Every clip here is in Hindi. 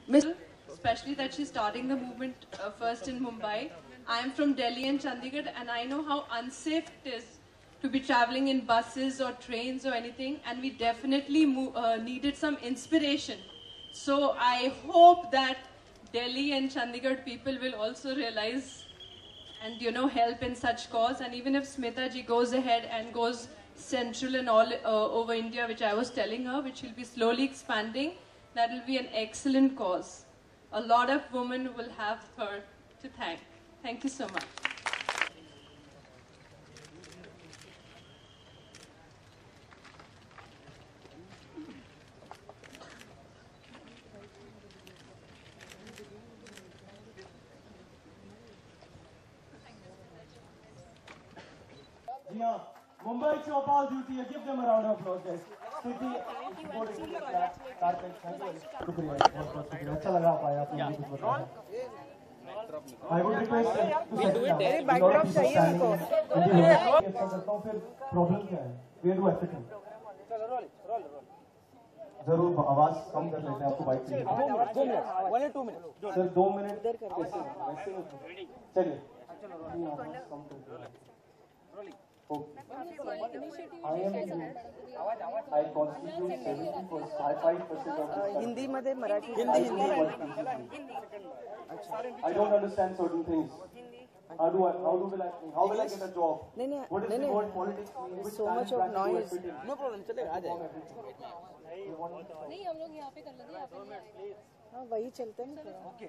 Especially that she's starting the movement first in Mumbai. I am from Delhi and Chandigarh, and I know how unsafe it is to be traveling in buses or trains or anything, and we definitely needed some inspiration. So I hope that Delhi and Chandigarh people will also realize and help in such cause. And even if Smita ji goes ahead and goes central and all over India, which I was telling her, which will be slowly expanding, that will be an excellent cause. A lot of women will have her to thank. Thank you so much. Yeah, Mumbai Chopal duty. Give them a round of applause, guys. अच्छा लगा पाया आपने कुछ बताया. I would request to मेरी बाइकड्रॉप चाहिए उनको. अच्छा करता हूँ फिर प्रॉब्लम क्या है? Where do I fit in? जरूर आवाज कम कर लेते हैं आपको बाइक चाहिए. 2 मिनट. सर 2 मिनट चलिए. I constitute 75% of हिंदी मध्ये Marathi. Hindi. I don't understand certain things. How will I get a job? नहीं. What is the word politics mean? So much of noise. No problem, चलेगा आ जाएगा. नहीं हम लोग यहाँ पे कर लेंगे, यहाँ पे नहीं आएंगे. हाँ वही चलते हैं.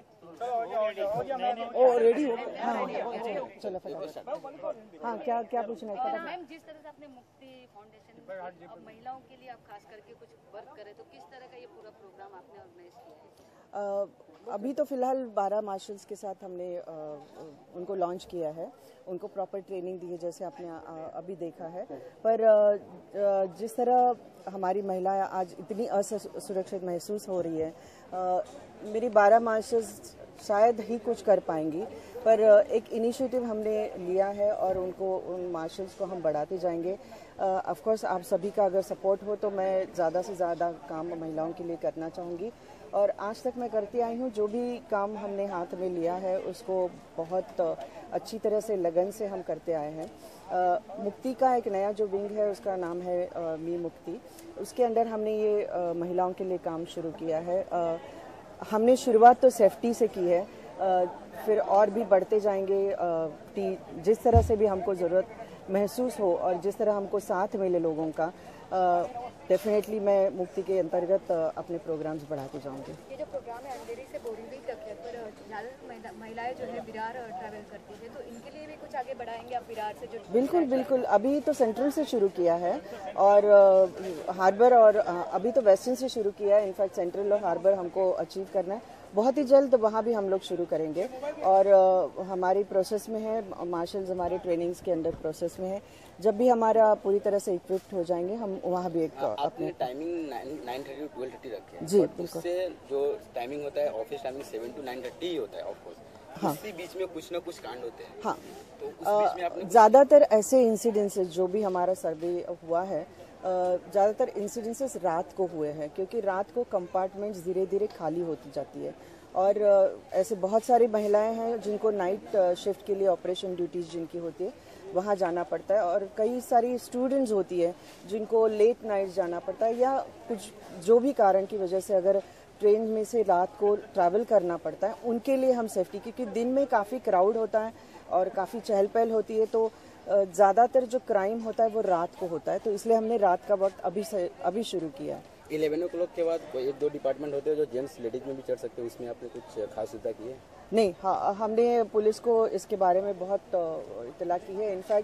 ओ रेडी हो गए. हाँ चलो फटाफट. हाँ क्या पूछना है? मैम जिस तरह से आपने मुक्ति फाउंडेशन अब महिलाओं के लिए आप खास करके कुछ वर्क करें, तो किस तरह का ये पूरा प्रोग्राम आपने ऑर्गेनाइज किया है? अभी तो फिलहाल 12 मार्शल्स के साथ हमने उनको लॉन्च किया है. उनको प्रॉपर ट्रेनिंग दी है, जैसे आपने अभी देखा है. पर जिस तरह हमारी महिलाएं आज इतनी असुरक्षित महसूस हो रही है, मेरी 12 मार्शल्स शायद ही कुछ कर पाएंगी. पर एक इनिशिएटिव हमने लिया है और उन मार्शल्स को हम बढ़ाते जाएंगे. ऑफ कोर्स आप सभी का अगर सपोर्ट हो तो मैं ज़्यादा से ज़्यादा काम महिलाओं के लिए करना चाहूँगी. और आज तक मैं करती आई हूँ. जो भी काम हमने हाथ में लिया है उसको बहुत अच्छी तरह से लगन से हम करते आए हैं. मुक्ति का एक नया जो विंग है उसका नाम है मी मुक्ति. उसके अंदर हमने ये महिलाओं के लिए काम शुरू किया है. हमने शुरुआत तो सेफ्टी से की है, फिर और भी बढ़ते जाएंगे. जिस तरह से भी हमको ज़रूरत महसूस हो और जिस तरह हमको साथ मिले लोगों का, डेफिनेटली मैं मुक्ति के अंतर्गत अपने प्रोग्राम्स बढ़ाते जाऊंगी. ये जो प्रोग्राम है अंधेरी से बोरीवली तक है, पर ज़्यादातर महिलाएं जो है विरार ट्रैवल करती है, तो इनके लिए भी कुछ आगे बढ़ाएंगे आप विरार से? जो बिल्कुल. अभी तो सेंट्रल से शुरू किया है और हार्बर, और अभी तो वेस्टर्न से शुरू किया है. इनफैक्ट सेंट्रल और हार्बर हमको अचीव करना है. बहुत ही जल्द वहाँ भी हम लोग शुरू करेंगे और हमारी प्रोसेस में है. मार्शल्स हमारे ट्रेनिंग्स के अंडर प्रोसेस में है. जब भी हमारा पूरी तरह से इक्विप्ड हो जाएंगे हम वहाँ भी एक अपने टाइमिंग 9:30 to 12:30 रखे हैं. जी बिल्कुल. उससे जो टाइमिंग होता है ऑफिस टाइमिंग 7 to 9:30 ही होता है. ऑफ कोर्स हाँ. इसी बीच में कुछ ना कुछ कांड होते हैं. हाँ. तो उस बीच में आपने ज़्यादातर ऐसे इंसिडेंसेस जो भी हमारा सर्वे हुआ है, ज़्यादातर इंसिडेंसेस रात को हुए हैं, क्योंकि रात को कंपार्टमेंट्स धीरे धीरे खाली होती जाती है. और ऐसे बहुत सारी महिलाएं हैं जिनको नाइट शिफ्ट के लिए ऑपरेशन ड्यूटीज जिनकी होती है वहाँ जाना पड़ता है. और कई सारी स्टूडेंट्स होती है जिनको लेट नाइट जाना पड़ता है, या कुछ जो भी कारण की वजह से अगर ट्रेन में से रात को ट्रैवल करना पड़ता है, उनके लिए हम सेफ्टी, क्योंकि दिन में काफ़ी क्राउड होता है और काफ़ी चहल पहल होती है, तो ज़्यादातर जो क्राइम होता है वो रात को होता है. तो इसलिए हमने रात का वक्त अभी शुरू किया है. 11 o'clock के बाद 1-2 डिपार्टमेंट होते हैं जो जेंट्स लेडीज में भी चढ़ सकते हैं. उसमें आपने कुछ खास सुविधा की है? नहीं. हाँ, हमने पुलिस को इसके बारे में बहुत इतला की है. इनफैक्ट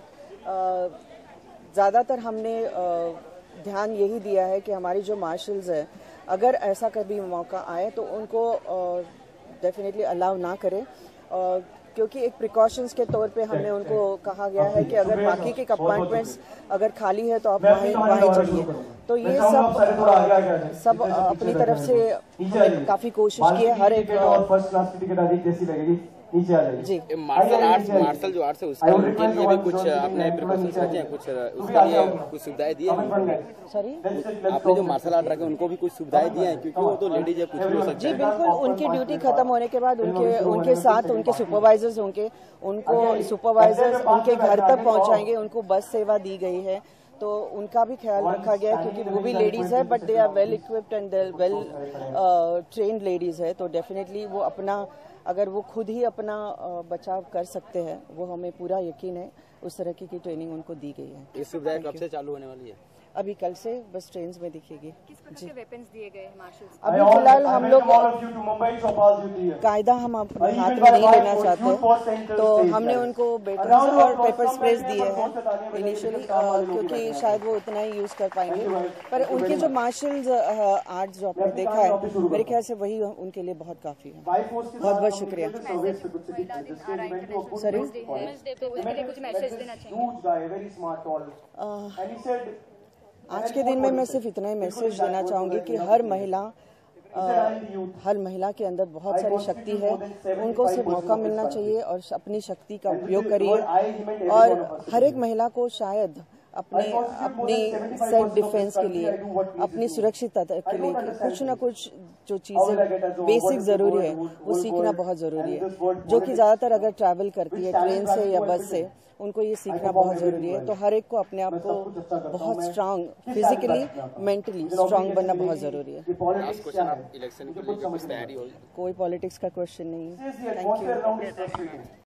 ज़्यादातर हमने ध्यान यही दिया है कि हमारी जो मार्शल्स है, अगर ऐसा कभी मौका आए तो उनको डेफिनेटली अलाउ ना करें, क्योंकि एक प्रिकॉशंस के तौर पे हमने उनको कहा गया है कि अगर बाकी के कंपार्टमेंट्स अगर खाली है तो आप वहीं चढ़िए. तो ये सब अपनी तरफ से काफ़ी कोशिश की है. हर एक फर्स्ट क्लास की टिकट आ रही, कैसी लगेगी? नीचे आ जाइए। जी मार्शल जो आर्ट्स है उसके लिए भी कुछ आपने प्रिकॉशंस रखे हैं, कुछ उसके लिए कुछ सुविधाएं दी हैं? सॉरी, आपने जो मार्शल आर्ट रखे उनको भी कुछ सुविधाएं दी हैं, क्योंकि वो तो लेडीज है, कुछ भी हो सकता जी है। बिल्कुल, उनकी ड्यूटी खत्म होने के बाद उनके साथ उनके सुपरवाइजर्स होंगे, उनको सुपरवाइजर्स उनके घर तक पहुंचाएंगे, उनको बस सेवा दी गई है, तो उनका भी ख्याल रखा गया है, क्योंकि वो भी लेडीज है but they are well equipped and well trained ladies है, तो डेफिनेटली वो अपना, अगर वो खुद ही अपना बचाव कर सकते हैं, वो हमें पूरा यकीन है, उस तरह की ट्रेनिंग उनको दी गई है। ये सुविधाएं कब से चालू होने वाली है? अभी कल से बस ट्रेन में दिखेगी। किस प्रकार के वेपन्स दिए गए हैं मार्शल्स? अभी फिलहाल हम लोग कायदा हम अपने हाथ में नहीं लेना चाहते, तो हमने उनको बेटन्स और पेपर स्प्रेस दिए हैं इनिशियली, क्योंकि शायद वो उतना ही यूज कर पाएंगे, पर उनके जो मार्शल आर्ट जो आपने देखा है, मेरे ख्याल से वही उनके लिए बहुत काफी है। बहुत बहुत शुक्रिया। सॉरी, कुछ मैसेज देना चाहिए? आज के दिन में मैं सिर्फ इतना ही मैसेज देना चाहूंगी कि हर महिला के अंदर बहुत सारी शक्ति है, उनको सिर्फ मौका मिलना चाहिए और अपनी शक्ति का उपयोग करिए, और हर एक महिला को शायद अपनी सेल्फ डिफेंस के लिए, अपनी सुरक्षितता के लिए कुछ ना कुछ जो चीजें बेसिक जरूरी है वो सीखना बहुत जरूरी है, जो कि ज्यादातर अगर ट्रैवल करती है ट्रेन से या बस से, उनको ये सीखना बहुत जरूरी है। तो हर एक को अपने आप को बहुत स्ट्रांग, फिजिकली मेंटली स्ट्रांग बनना बहुत जरूरी है। इलेक्शन के लिए कुछ तैयारी होगी? कोई पॉलिटिक्स का क्वेश्चन नहीं है। Thank you.